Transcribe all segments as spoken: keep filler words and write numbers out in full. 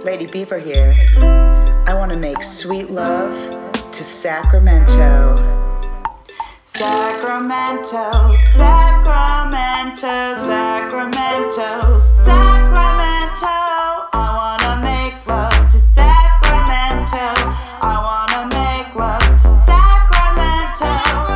Lady Beaver here. I want to make sweet love to Sacramento. Sacramento, Sacramento, Sacramento, Sacramento. I want to make love to Sacramento. I want to make love to Sacramento.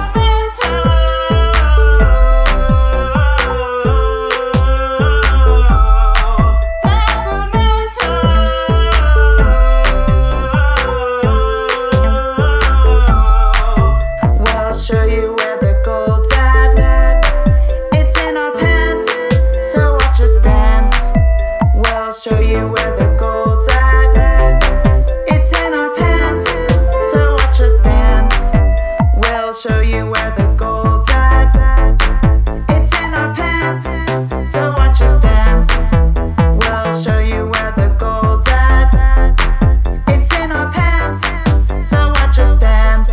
Show you where the gold's at. It's in our pants, so watch us dance. We'll show you where the gold's at. It's in our pants, so watch us dance. We'll show you where the gold's at. It's in our pants, so watch us dance. We'll show you where the gold's at. It's in our pants, so watch us dance.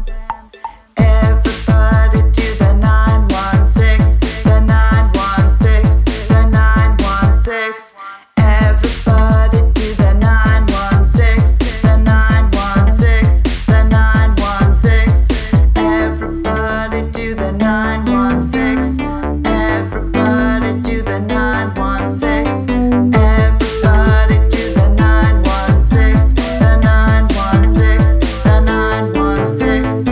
Everybody do the nine one six, the nine one six, the nine one six. Everybody do the nine one six, the nine one six, the nine one six. Everybody do the nine one six. Everybody do the nine one six. Everybody do the nine one six, the nine one six, the nine one six.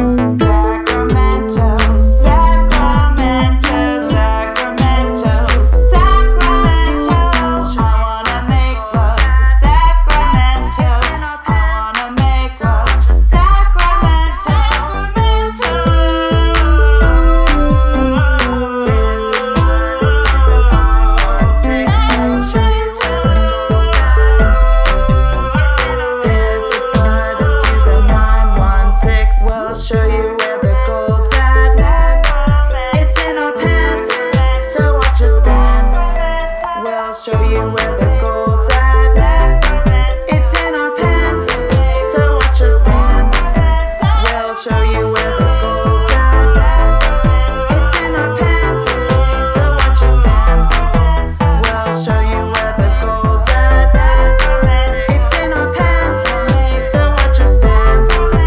Show you where the gold's at. It's in our pants, so watch us dance. We'll show you where the gold's at. It's in our pants, so watch us dance. We'll show you where the gold's at. It's in our pants, so watch us dance. We'll show you where the gold's at. It's in our pants, so watch us dance.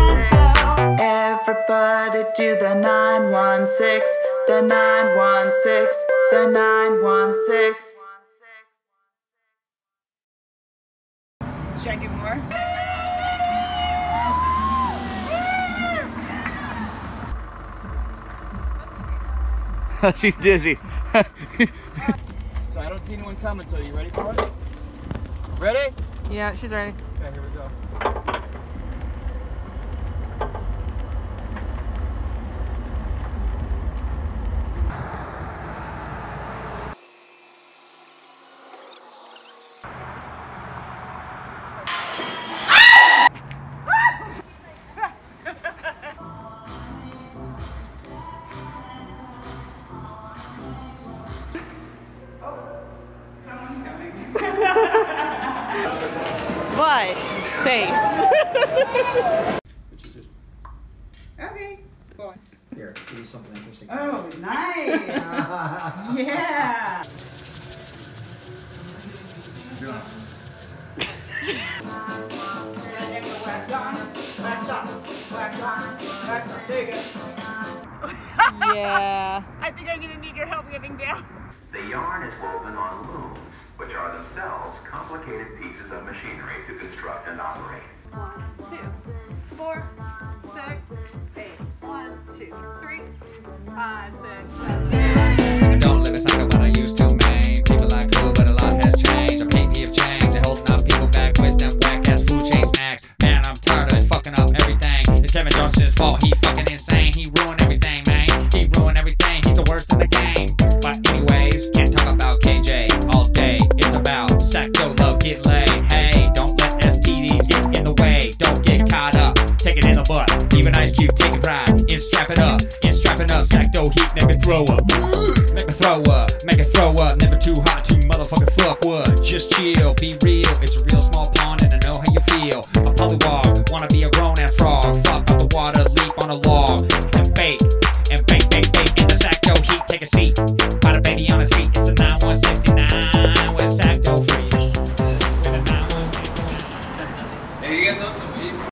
Everybody do the nine one six, the nine one six, the nine one six. Should I do more? She's dizzy. So I don't see anyone coming, so you ready for it? Ready? Yeah, she's ready. Okay, here we go. What? Face. Okay, go on. Here, give you something interesting. Oh, nice. Yeah. Wax on, wax off, wax on, wax off. There you go. Yeah. I think I'm gonna need your help getting down. The yarn is woven on looms, which are themselves complicated pieces of machinery to construct and operate. One, two, four, six, eight. One, two, three, five, six, seven. I don't live in cycle, but I used to, man. People are cool, but a lot has changed. I can't have changed. They're holding up people back with them whack-ass food chain snacks. Man, I'm tired of it fucking up everything. It's Kevin Johnson's fault. He fucking insane. He ruined everything, man. He ruined everything. He's the worst in the game. But anyways, can't talk about K J all day. It's about sack, yo, love, get laid. Hey, don't let S T Ds get in the way. Don't get caught up. Take it in the butt. Even Ice Cube taking pride in strap it up. In strapping up. Sack dough heat, make me throw up. Make me throw up. Make it throw up. Never too hot to motherfucking fuck what. Just chill. Be real. It's a real small pond and I know how you feel. A polywog. Wanna be a grown ass frog. Fuck out the water. Leap on a log. And bake. And bake, bake, bake. In the sack dough heat. Take a seat. Got a baby on his feet. It's a nine one sixty-nine with sack dough free. With a nine one sixty-nine. Hey, you guys want some weed?